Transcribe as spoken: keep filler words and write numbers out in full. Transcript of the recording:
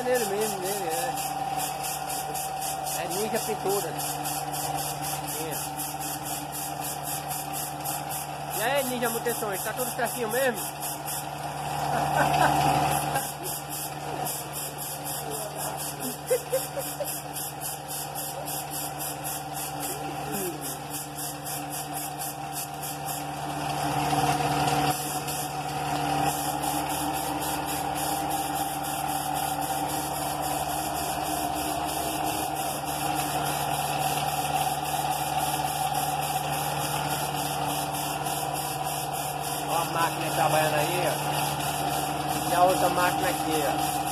nele mesmo, nele, é. É Ninja Pintura. Isso. E aí, Ninja Manutenções, tá tudo certinho mesmo? Ó a máquina trabalhando aí, ó. E a outra máquina aqui, ó.